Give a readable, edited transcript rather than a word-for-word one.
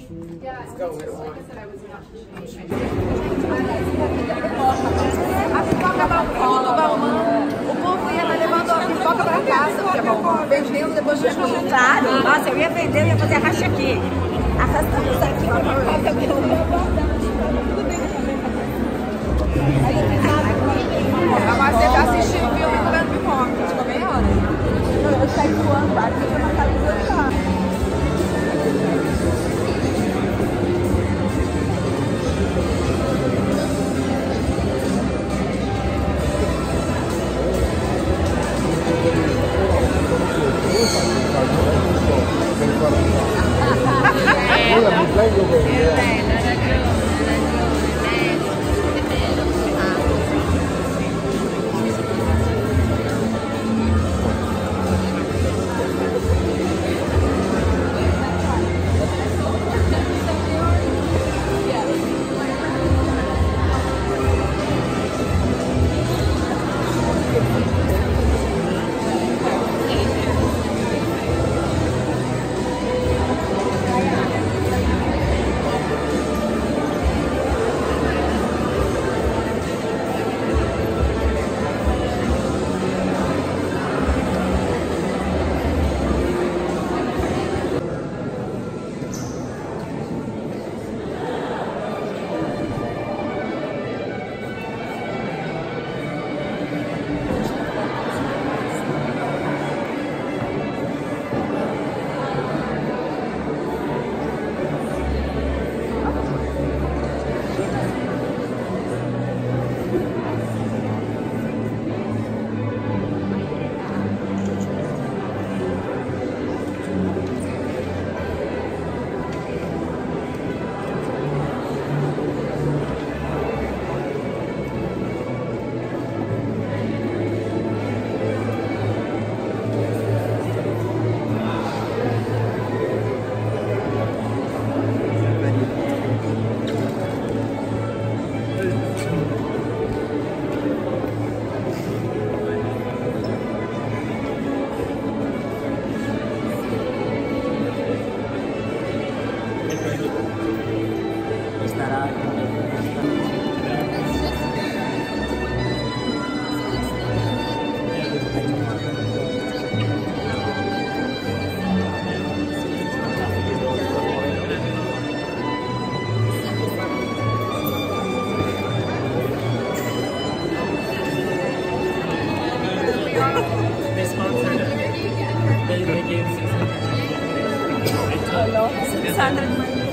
Let's go with one. A pipoca Balmão. O povo ia levando a pipoca pra casa, porque é Balmão. Vendendo depois de contrário. Nossa, eu ia vender, eu ia fazer racha aqui. Arrastando isso aqui pra pipoca. Mas você já assistiu o filme comendo pipoca? Ficou meia hora. Eu saí voando lá, porque eu não sabia gostar. They sponsored it. They gave 600. 600 money.